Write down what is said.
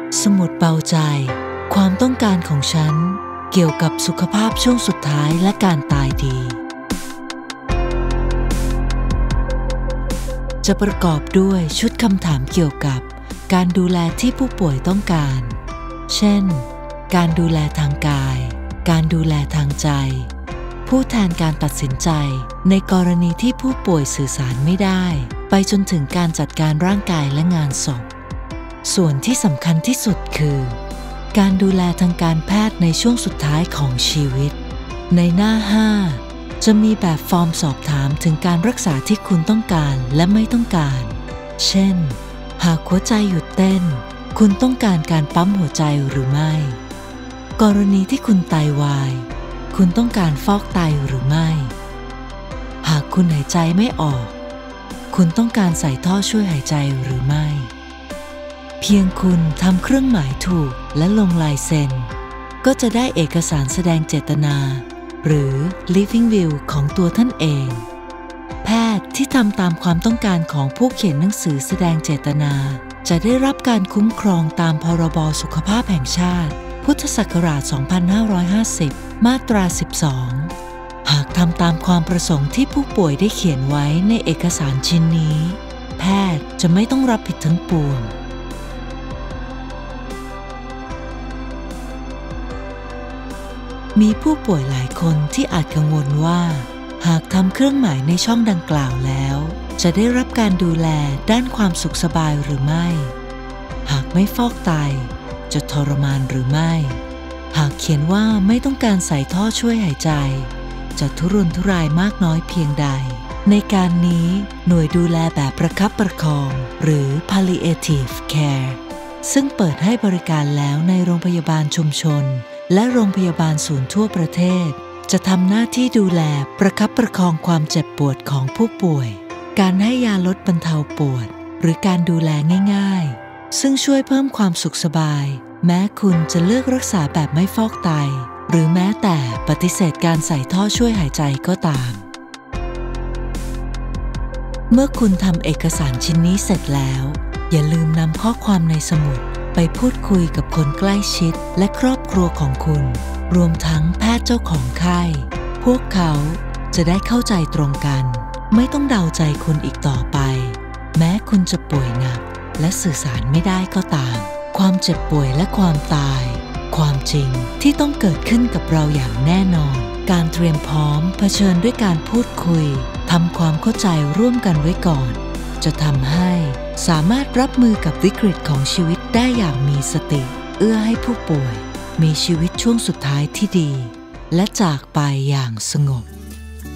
สมุดเบาใจความต้องการของฉันเกี่ยวกับสุขภาพช่วงสุดท้ายและการตายดีจะประกอบด้วยชุดคำถามเกี่ยวกับการดูแลที่ผู้ป่วยต้องการเช่นการดูแลทางกายการดูแลทางใจผู้แทนการตัดสินใจในกรณีที่ผู้ป่วยสื่อสารไม่ได้ไปจนถึงการจัดการร่างกายและงานศพส่วนที่สำคัญที่สุดคือการดูแลทางการแพทย์ในช่วงสุดท้ายของชีวิตในหน้า 5 จะมีแบบฟอร์มสอบถามถึงการรักษาที่คุณต้องการและไม่ต้องการเช่นหากหัวใจหยุดเต้นคุณต้องการการปั๊มหัวใจหรือไม่กรณีที่คุณไตวายคุณต้องการฟอกไตหรือไม่หากคุณหายใจไม่ออกคุณต้องการใส่ท่อช่วยหายใจหรือไม่เพียงคุณทำเครื่องหมายถูกและลงลายเซ็นก็จะได้เอกสารแสดงเจตนาหรือ Living Will ของตัวท่านเองแพทย์ที่ทำตามความต้องการของผู้เขียนหนังสือแสดงเจตนาจะได้รับการคุ้มครองตามพรบสุขภาพแห่งชาติพุทธศักราช 2550 มาตรา 12 หากทำตามความประสงค์ที่ผู้ป่วยได้เขียนไว้ในเอกสารชิ้นนี้แพทย์จะไม่ต้องรับผิดทั้งปวงมีผู้ป่วยหลายคนที่อาจกังวลว่าหากทำเครื่องหมายในช่องดังกล่าวแล้วจะได้รับการดูแลด้านความสุขสบายหรือไม่หากไม่ฟอกไตจะทรมานหรือไม่หากเขียนว่าไม่ต้องการใส่ท่อช่วยหายใจจะทุรนทุรายมากน้อยเพียงใดในการนี้หน่วยดูแลแบบประคับประคองหรือ palliative care ซึ่งเปิดให้บริการแล้วในโรงพยาบาลชุมชนและโรงพยาบาลศูนย์ทั่วประเทศจะทำหน้าที่ดูแลประคับประคองความเจ็บปวดของผู้ป่วยการให้ยาลดบรรเทาปวดหรือการดูแลง่ายๆซึ่งช่วยเพิ่มความสุขสบายแม้คุณจะเลือกรักษาแบบไม่ฟอกไตหรือแม้แต่ปฏิเสธการใส่ท่อช่วยหายใจก็ตามเมื่อคุณทำเอกสารชิ้นนี้เสร็จแล้วอย่าลืมนำข้อความในสมุดไปพูดคุยกับคนใกล้ชิดและครอบครัวของคุณรวมทั้งแพทย์เจ้าของไข้พวกเขาจะได้เข้าใจตรงกันไม่ต้องเดาใจคุณอีกต่อไปแม้คุณจะป่วยหนักและสื่อสารไม่ได้ก็ตามความเจ็บป่วยและความตายความจริงที่ต้องเกิดขึ้นกับเราอย่างแน่นอนการเตรียมพร้อมเผชิญด้วยการพูดคุยทำความเข้าใจร่วมกันไว้ก่อนจะทำให้สามารถรับมือกับวิกฤตของชีวิตได้อย่างมีสติเอื้อให้ผู้ป่วยมีชีวิตช่วงสุดท้ายที่ดีและจากไปอย่างสงบ